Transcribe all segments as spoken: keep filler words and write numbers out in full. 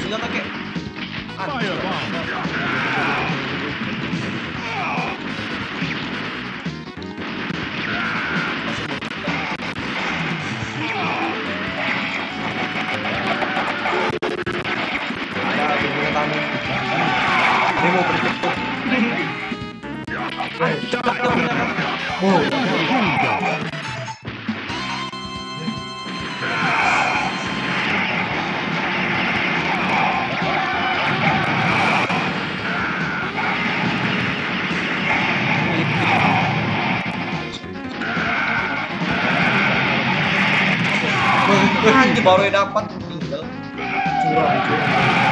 senjata kek. Demo berikut. Oh, ini baru dapat tinggal curang curang.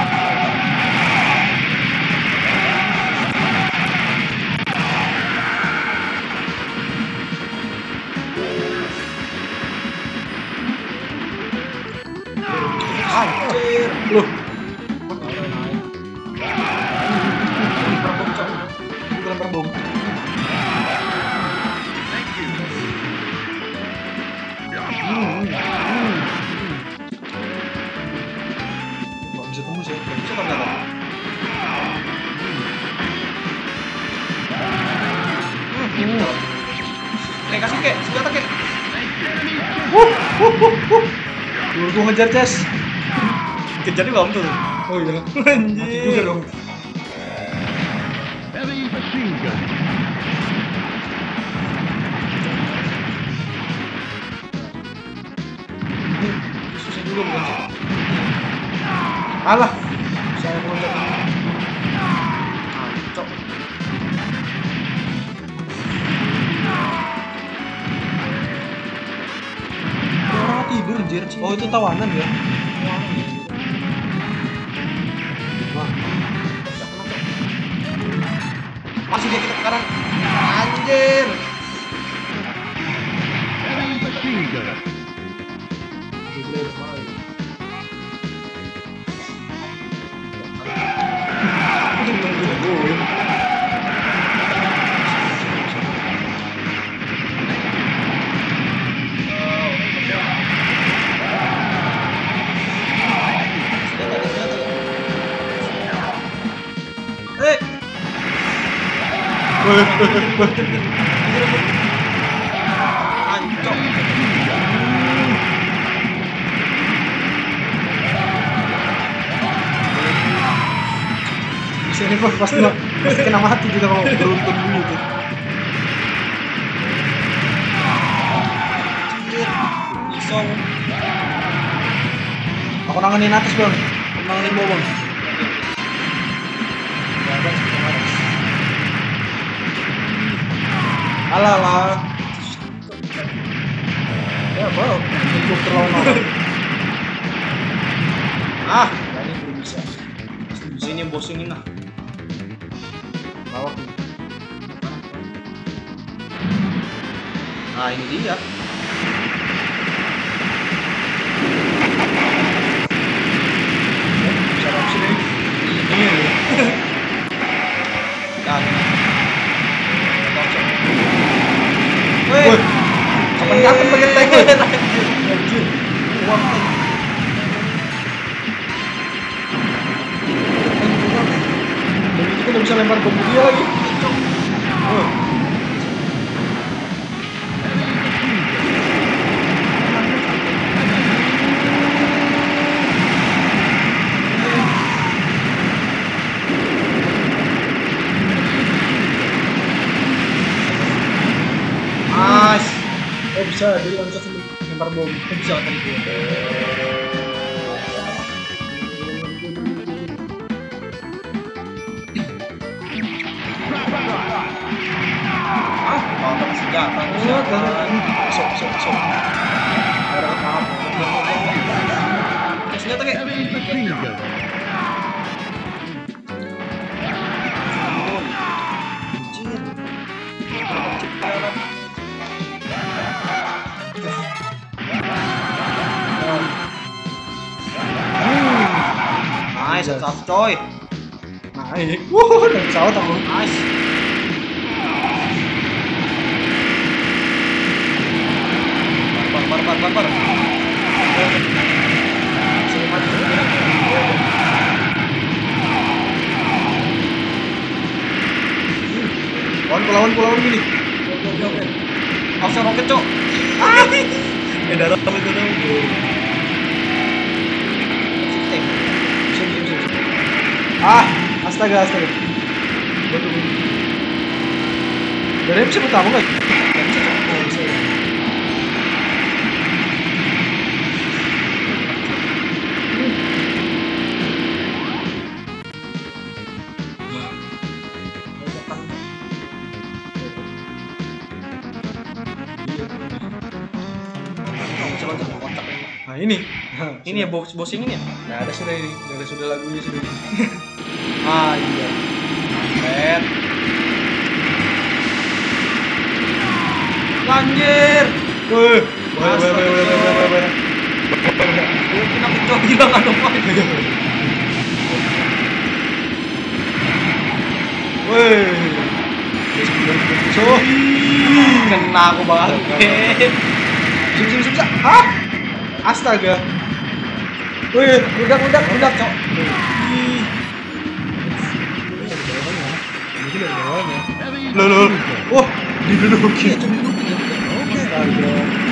Anjir, loh. Bukan perbom. Nggak bisa tembus ya, nggak bisa ternyata. Kek kasih kek, senjata kek. Wuh, wuh, wuh, wuh. Dulu gua ngejar Ces. Kejar di bawah tuh. Oh iya. Anjir. Mati juga dong. Susah dulu bukan sih. Alah. Saya mau loncat ini. Cok. Orang tidur anjir. Oh itu tawanan ya. Masih dia kita sekarang. Anjir. Ancok. Bisa ini pasti pasti kena mati kita kalau beruntun gitu. Isong. Aku nanganin atas bang, nanganin bawah bang. Alah lah. Ya bro, untuk terlalu ah, ini belum bisa. Di sini bosingin lah. Lawak. Nah ini dia. Bisa langsung deh. Ini. Dan. Woi, kapan-kapan pakai tank gue. Anjir, uang tank. Dan itu kan bisa lempar bom dia lagi. Oh. Oh bisa, jadi loncat sambil lempar bom. Oh bisa tadi gue. Ah, mau senjata. Sok, sok, sok. Ada apa? Senjata kayak. Nice, satu coy. Naik. Wuh, dari pesawat aku. Nice. Bar, bar, bar, bar, bar. Sini mati. kulawan, kulawan gini. Oke, oke, oke. Harusnya roket, Cok. Ah. Eh, darah apa itu dong, bro? Ah, astaga, astaga. Waduh. Dari M C pertama nggak? M C oh, bisa ya. Nah ini, Ini ya bos bos ini ya? nah ada sudah ini, ada sudah lagunya sudah ini. Ah iya. Mampet. Anjir. Wih, wih, wih, wih, wih, wih, wih. Mungkin aku coba bilang ada apa? Wih. So, Kena aku banget. sip, sip, sip, sip. Hah? Astaga. Wih, udah, udah, udah, Cok. Loh, loh. Wah, didudukin. Astaga.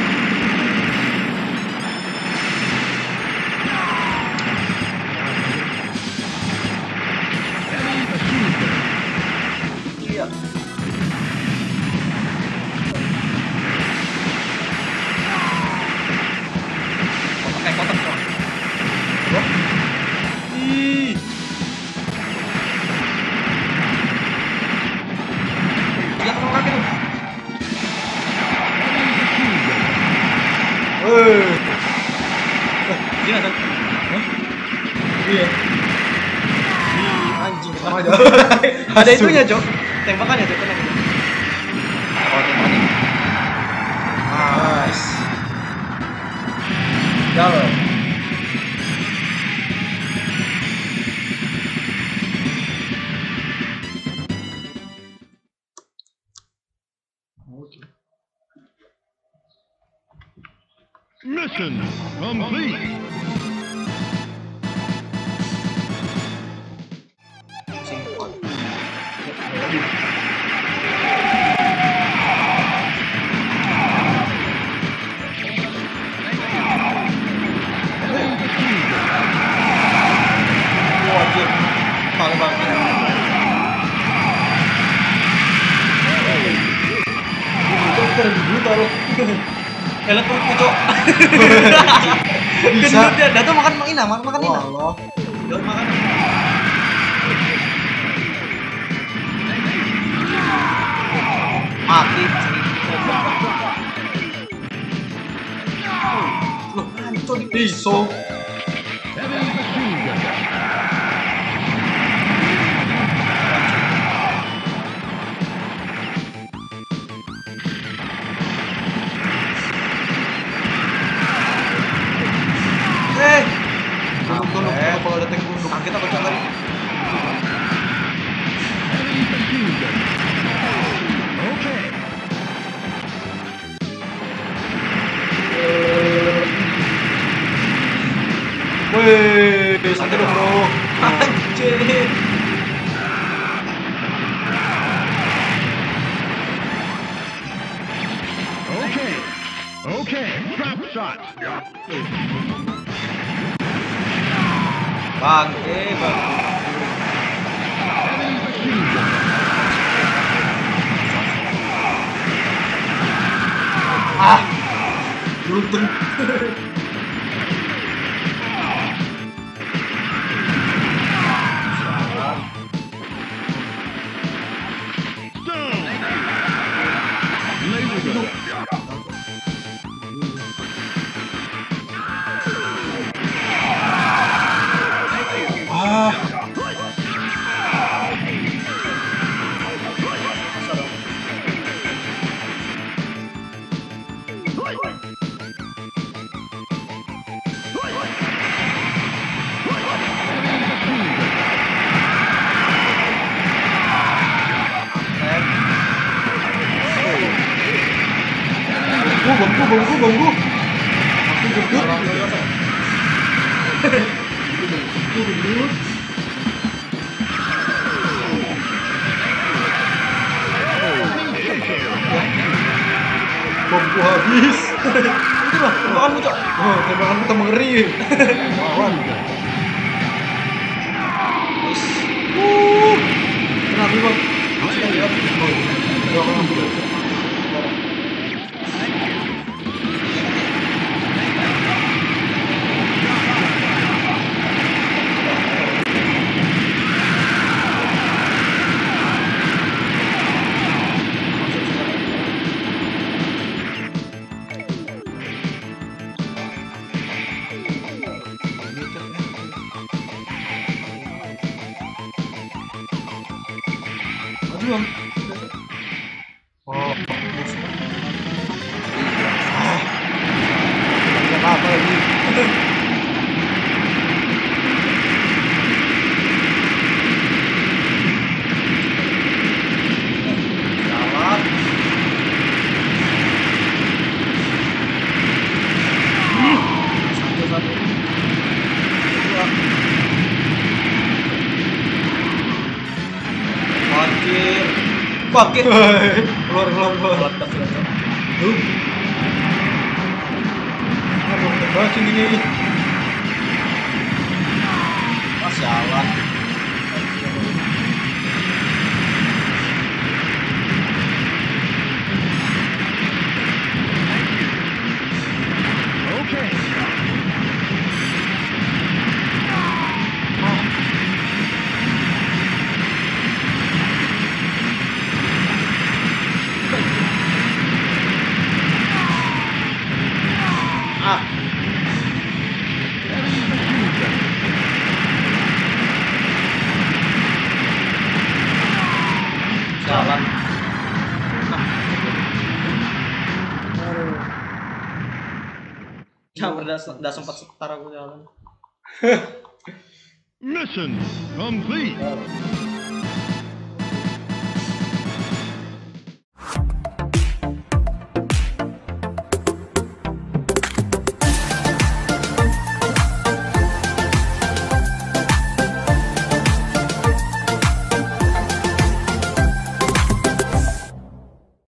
Iya. Kotak kotak Cok. Ih. Dia tolong kaki tuh. Wih. Gini kan? Iya. Anjing sama aja. Ada itunya, Cok. Tembakannya, Cok. Tenang. Oh, tembakannya. Nice. Jalan. Mission complete. Simpel. Wajib. Bang bang. Dokter di buta loh. Helm perutku, Cok. Bisa. Gendut dia, dia tuh makan makan ina, makan makan ina. Allah. Dia makan. Mati. Loh, hancur di Pisau. Eh, tunduk tunduk kalau ada tank tunduk kaget aku Cok tadi. Wih, santai dong bro. Anjir. Okay. Okay. Trap shot. Bangke, bang. Ah, beruntung. Stone. Laser. Ah, bangku, bangku, bangku, bangku. Aku gendut. Aku gendut. habis. Itu loh, tembakanmu cok. Oh, tembakanmu tambah ngeri. Lawan. Wis. Uh. Kenapa bang? Sudah lihat. Oh, dua orang dulu. Bang. Oh, ah, nggak apa lagi. Jalan. Satu satu. Dua. Fakir, fakir, Keluar keluar keluar. meledak ya cok. Duh. Aduh, tebakin ini. Mas jalan. Okay. Ah, Enemy machine gun. jalan. Aduh. Jangan udah udah sempat sekitar aku jalan. Mission complete. Aduh.